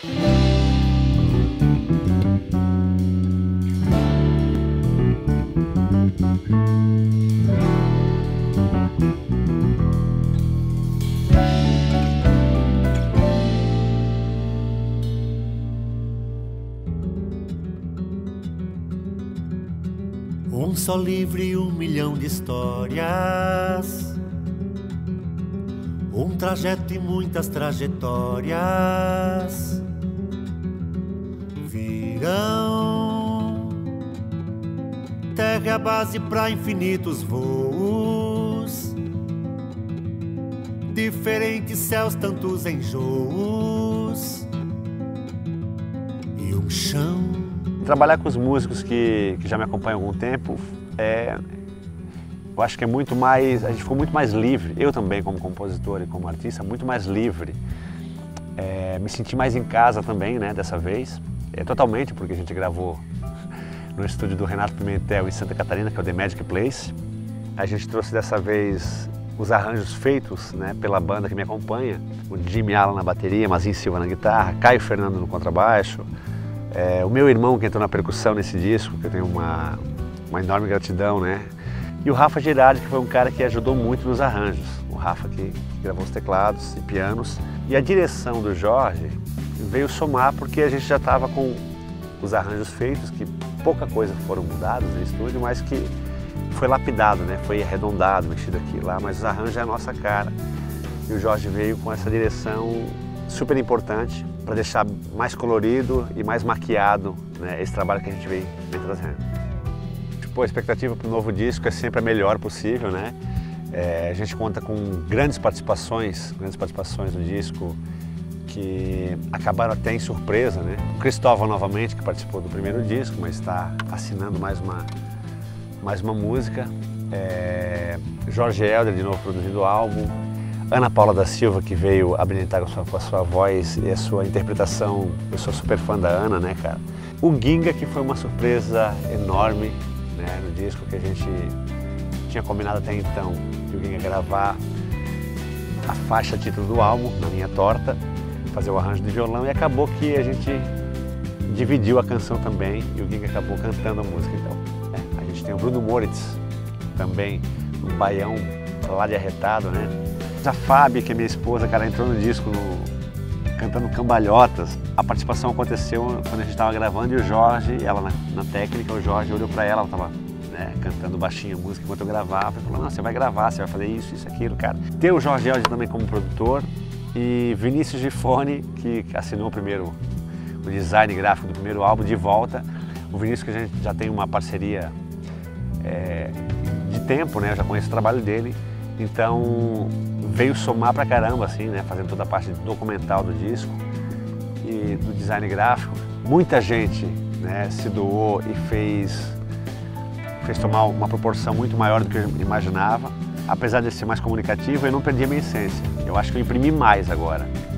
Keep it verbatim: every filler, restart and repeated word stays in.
Um só livro e um milhão de histórias, um trajeto e muitas trajetórias virão. Terra é a base para infinitos voos, diferentes céus, tantos enjoos e um chão. Trabalhar com os músicos que, que já me acompanham há algum tempo, é, eu acho que é muito mais, a gente ficou muito mais livre, eu também como compositor e como artista, muito mais livre. É, me senti mais em casa também, né, dessa vez, é, totalmente, porque a gente gravou no estúdio do Renato Pimentel em Santa Catarina, que é o The Magic Place. A gente trouxe dessa vez os arranjos feitos, né, pela banda que me acompanha, o Jimmy Allen na bateria, Mazinho Silva na guitarra, Caio Fernando no contrabaixo. É, o meu irmão que entrou na percussão nesse disco, que eu tenho uma, uma enorme gratidão, né? E o Rafa Girardi, que foi um cara que ajudou muito nos arranjos. O Rafa que, que gravou os teclados e pianos. E a direção do Jorge veio somar porque a gente já estava com os arranjos feitos, que pouca coisa foram mudados no estúdio, mas que foi lapidado, né? Foi arredondado, mexido aqui e lá, mas os arranjos é a nossa cara. E o Jorge veio com essa direção super importante para deixar mais colorido e mais maquiado, né, esse trabalho que a gente vem, vem trazendo. Tipo, a expectativa para o novo disco é sempre a melhor possível, né? É, a gente conta com grandes participações, grandes participações no disco que acabaram até em surpresa, né? O Cristóvão novamente, que participou do primeiro disco, mas está assinando mais uma, mais uma música. É, Jorge Helder de novo produzindo o álbum. Ana Paula da Silva, que veio abrilhantar com a, sua, com a sua voz e a sua interpretação. Eu sou super fã da Ana, né, cara? O Ginga, que foi uma surpresa enorme, né, no disco, que a gente tinha combinado até então, que o Ginga gravar a faixa título do álbum, Na Minha Torta, fazer o arranjo de violão, e acabou que a gente dividiu a canção também, e o Ginga acabou cantando a música. Então, é, a gente tem o Bruno Moritz, também, um baião lá de Arretado, né? A Fábia, que é minha esposa, cara, entrou no disco no, cantando Cambalhotas. A participação aconteceu quando a gente estava gravando e o Jorge, ela na, na técnica, o Jorge olhou para ela, ela estava, né, cantando baixinho a música enquanto eu gravava, e falou: não, você vai gravar, você vai fazer isso, isso, aquilo, cara. Ter o Jorge Helder também como produtor e Vinícius Gifone, que assinou o primeiro, o design gráfico do primeiro álbum, de volta. O Vinícius, que a gente já tem uma parceria é, de tempo, né, eu já conheço o trabalho dele, então veio somar pra caramba, assim, né, fazendo toda a parte documental do disco e do design gráfico. Muita gente, né, se doou e fez, fez tomar uma proporção muito maior do que eu imaginava. Apesar de ser mais comunicativo, eu não perdi a minha essência. Eu acho que eu imprimi mais agora.